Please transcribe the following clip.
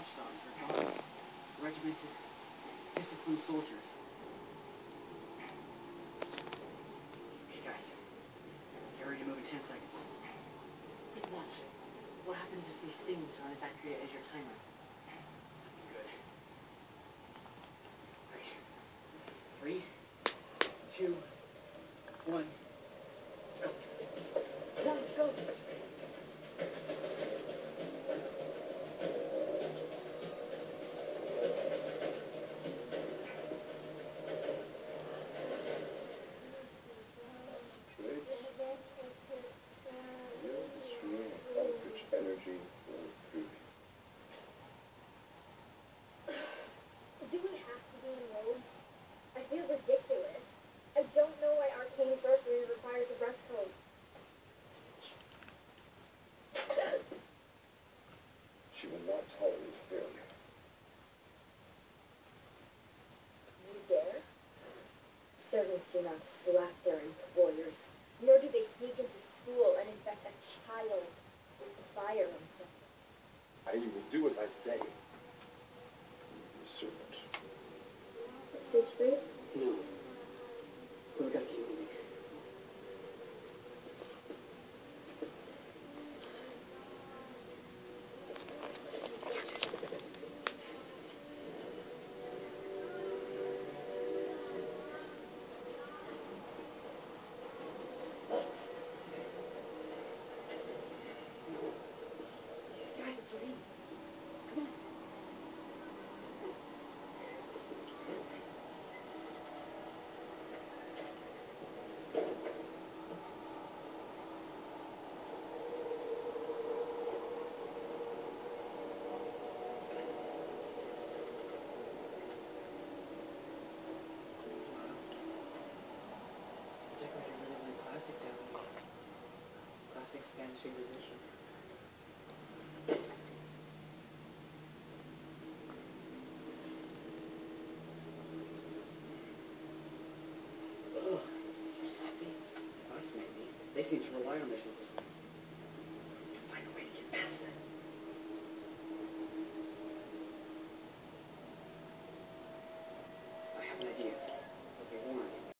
watchdogs or dogs. Regimented, disciplined soldiers. Okay, guys. Get ready to move in 10 seconds. Wait, watch. What happens if these things aren't as accurate as your timer? Good. Okay. 3, 2, 1. Go. Come on, let's go. Do we have to be in robes? I feel ridiculous. I don't know why arcane sorcery requires a dress code. She will not tolerate failure. You dare? Servants do not slack their employers, nor do they sneak into school and infect a child with the fire and something. I will do as I say. Servant. Stage 3? No. But we gotta keep moving. Guys, it's raining. Come on. Decorated really like classic down here. Classic Spanish Inquisition. Ugh, it just stinks. Us, maybe. They seem to rely on their sense of smell. We have to find a way to get past it. I have an idea.